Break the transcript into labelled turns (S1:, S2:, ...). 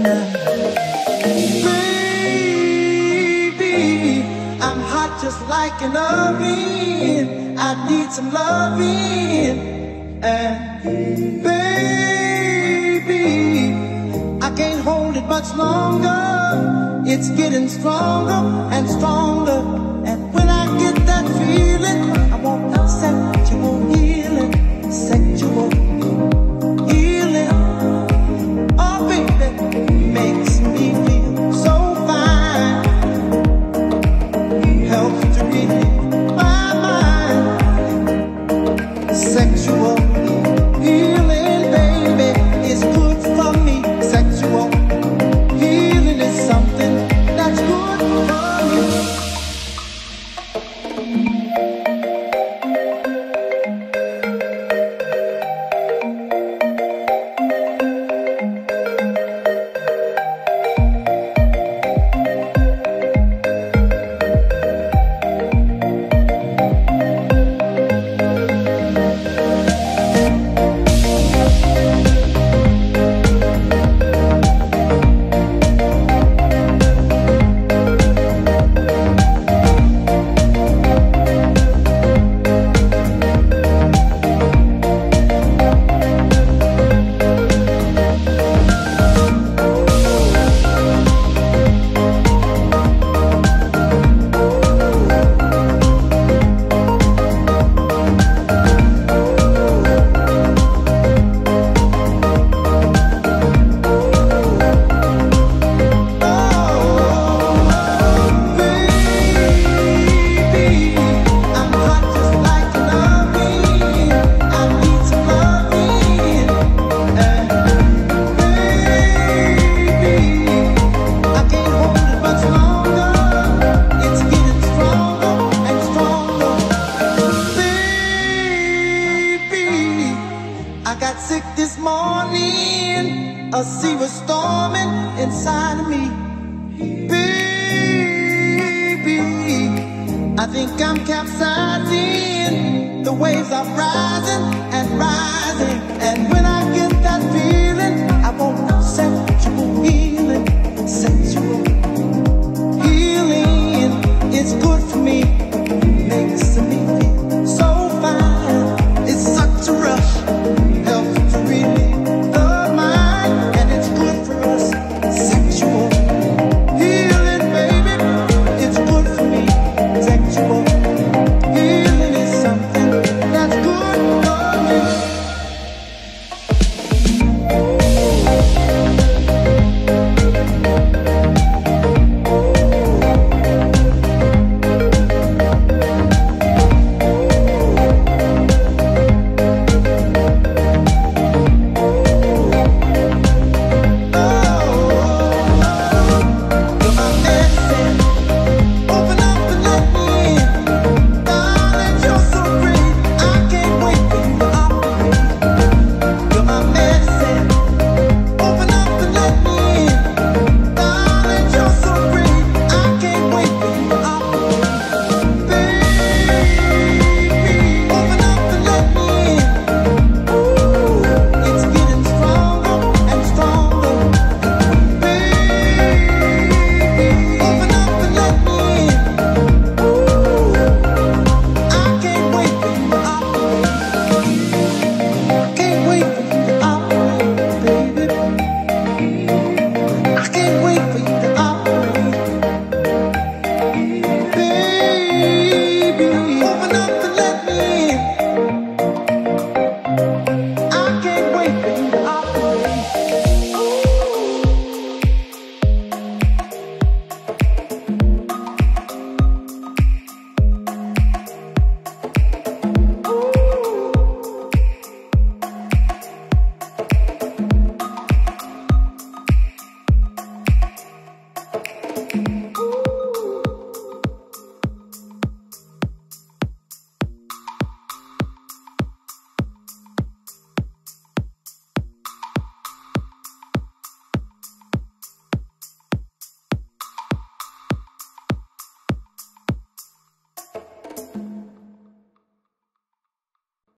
S1: Baby, I'm hot just like an oven. I need some loving. And baby, I can't hold it much longer. It's getting stronger and stronger. And when I get that feeling, I want sexual healing, sexual healing. Oh baby, makes me feel so fine. Helps to relieve my mind. Sexual healing, baby, is good for me. Sexual healing is something that's good for me. I got sick this morning, a sea was storming inside of me. Baby, I think I'm capsizing. The waves are rising and rising, and when I get